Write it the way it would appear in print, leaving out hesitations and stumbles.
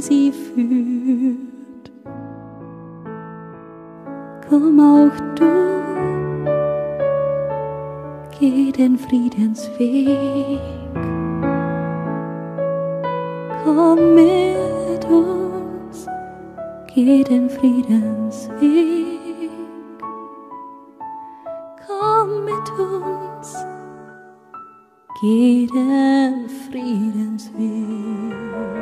sie führt. Komm auch du, geh den Friedensweg. Komm mit uns, geh den Friedensweg. Komm mit uns, geh den Friedensweg.